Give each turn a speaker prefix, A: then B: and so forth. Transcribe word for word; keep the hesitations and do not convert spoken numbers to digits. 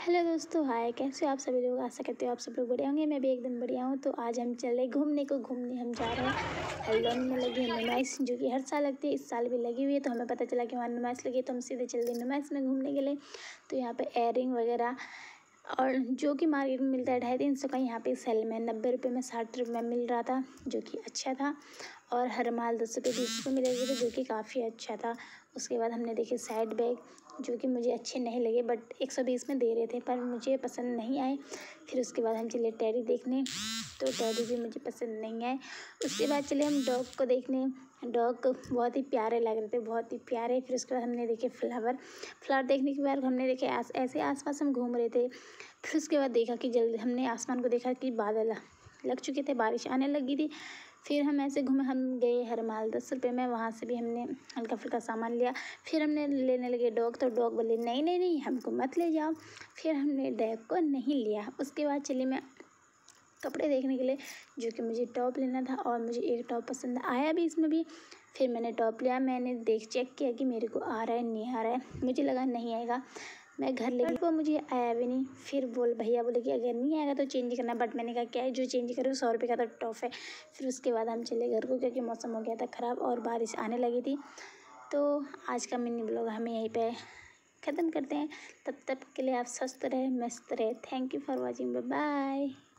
A: Hello दोस्तों, हाय। कैसे हो आप सभी लोग? आशा करते हो आप सब लोग बढ़िया होंगे। मैं भी एकदम बढ़िया हूँ। तो आज हम चले घूमने को घूमने हम जा रहे हैं हल्द्वानी में लगी है नुमाइश, जो कि हर साल लगती है। इस साल भी लगी हुई है। तो हमें पता चला कि वहाँ नुमाइश लगी है, तो हम सीधे चल गए नुमाइश में घूमने के लिए। तो यहाँ पे एयरिंग वगैरह और जो कि मार्केट में मिलता है ढाई तीन सौ का, यहाँ पे सेल में नब्बे रुपये में साठ रुपये में मिल रहा था, जो कि अच्छा था। और हर माल दस रुपये बीस रुपये मिलेगी थी, जो कि काफ़ी अच्छा था। उसके बाद हमने देखे साइड बैग, जो कि मुझे अच्छे नहीं लगे, बट एक सौ बीस में दे रहे थे, पर मुझे पसंद नहीं आए। फिर उसके बाद हम चले टेडी देखने, तो टेडी भी मुझे पसंद नहीं आए। उसके बाद चले हम डॉग को देखने। डॉग बहुत ही प्यारे लग रहे थे, बहुत ही प्यारे। फिर उसके बाद हमने देखे फ्लावर। फ्लावर देखने के बाद हमने देखे आस ऐसे आसपास हम घूम रहे थे। फिर उसके बाद देखा कि जल्दी हमने आसमान को देखा कि बादल लग चुके थे, बारिश आने लगी थी। फिर हम ऐसे घूमे, हम गए हर माल दस रुपये में, वहाँ से भी हमने हल्का फुल्का सामान लिया। फिर हमने लेने लगे डॉग, तो डॉग बोले नहीं नहीं नहीं हमको मत ले जाओ। फिर हमने डॉग को नहीं लिया। उसके बाद चली मैं कपड़े देखने के लिए, जो कि मुझे टॉप लेना था, और मुझे एक टॉप पसंद आया भी इसमें भी। फिर मैंने टॉप लिया। मैंने देख चेक किया कि मेरे को आ रहा है नहीं आ रहा है, मुझे लगा नहीं आएगा। मैं घर ले गई, वो मुझे आया भी नहीं। फिर बोल भैया बोले कि अगर नहीं आएगा तो चेंज करना, बट मैंने कहा क्या है, जो चेंज करो सौ रुपये का तो टॉप है। फिर उसके बाद हम चले घर को, क्योंकि मौसम हो गया था ख़राब और बारिश आने लगी थी। तो आज का मिनी ब्लॉग हमें यहीं पे ख़त्म करते हैं। तब तक के लिए आप स्वस्थ रहे, मस्त रहे। Thank you for watching, bye bye.